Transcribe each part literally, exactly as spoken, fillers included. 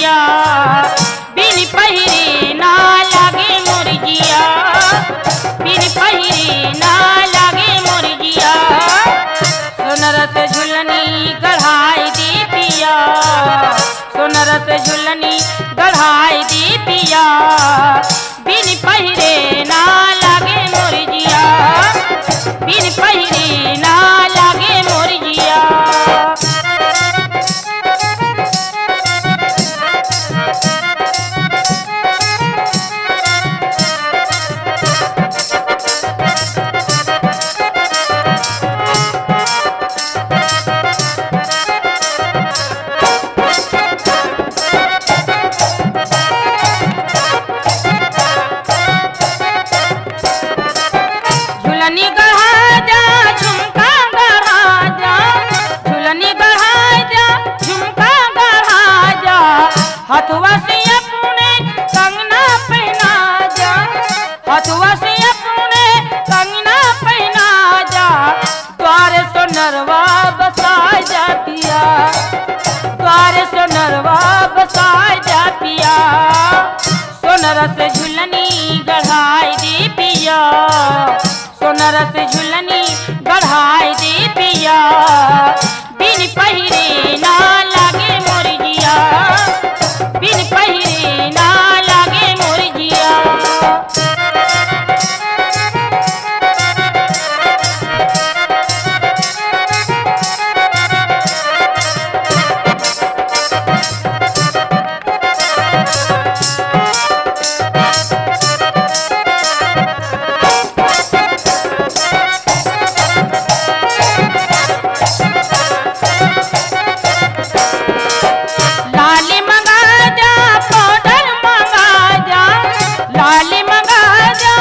जिया, बिन पहिरे ना लागे मोर जिया, बिन पहिरे ना लागे मोर जिया। सोनर से झुलनी गढ़ाई दे पिया, सोनर से झुलनी गढ़ाई दे पिया, बिन पहिरे ना लागे मोर जिया, बिन पहिरे ना लागे मोर जिया। झुलनी गढ़ा जा झुमका गढ़ा जा, झुलनी गढ़ा जा झुमका गढ़ा जा, हथुआ से अपने कंगना पहना जा, हथुआ से अपने कंगना पहना जा। द्वार सोनरवा बसा जा पिया, द्वार सोनरवा बसा जा पिया, सोनर से झुलनी गढ़ाई दे पिया, सोनर से झुलनी गढ़ाई दे पिया, बिन पहिरे ना लागे मोर जिया, बिन पहिरे ना लागे मोर जिया। लाली मंगा जा पाउडर मंगा जा, लाली मंगा जा,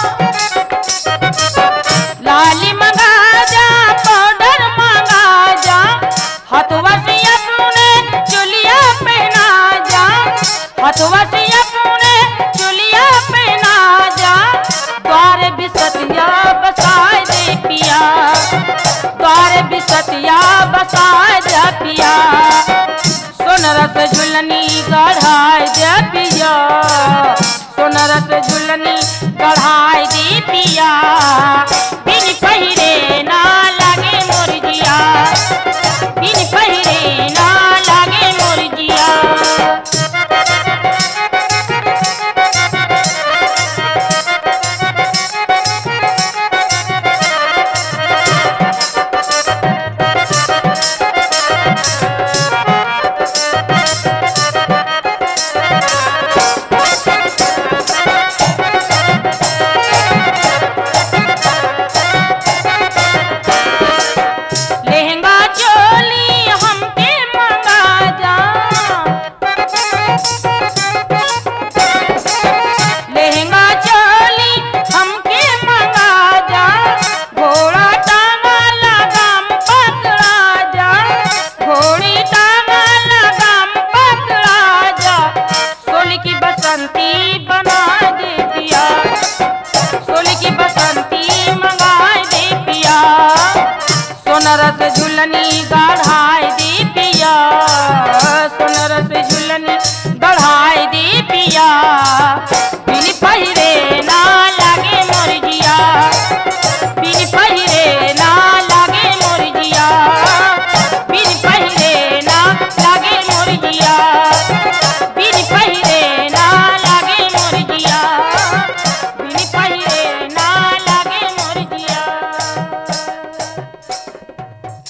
लाली मंगा जा पाउडर मंगा जा, हथुआ से अपने चुलिया पहना जा, हथुआ से अपने चुलिया पहना जा। द्वार बिसतिया बसाए दे पिया, द्वार बिसतिया बसाए जा पिया, सोनर से झुलनी गढ़ाई दे पिया, सोनर से झुलनी गढ़ाई दे पिया, बिन पहिरे ना लागे मोर जिया, बिन पहिरे ना लागे मोर जिया। लहंगा चोली हमके मंगा जा, लहंगा चोली हमके मंगा जा, घोड़ा टांगा लगाम पकड़ा जा, घोड़ी टांगा लगाम पकड़ा जा। सोली की बसंती बना दे पिया, सोली की बसंती मंगा दे पिया, सोनर से झुलनी गा